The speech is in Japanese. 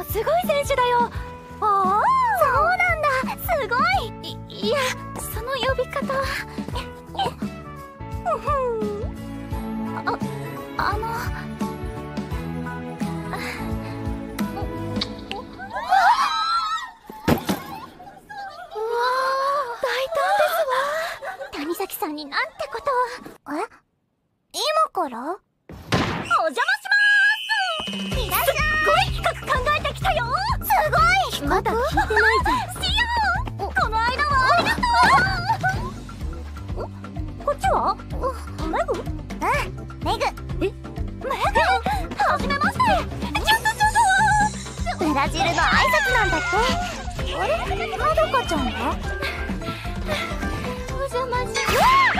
すごい選手だよ。ああ、 そうなんだ、すごい。 いや、その呼び方は。あの谷崎さんになんてことを。今から？ お邪魔しまーす。 いらっしゃい。 すっごい企画考えてきたよ。 すごい。 まだ聞いてないじゃん。しよう。この間はありがとう。こっちは？メグ？ メグ。 メグ？はじめまして。ちょっと。 ブラジルの挨拶なんだって。あれ？まどかちゃんは？ お邪魔します。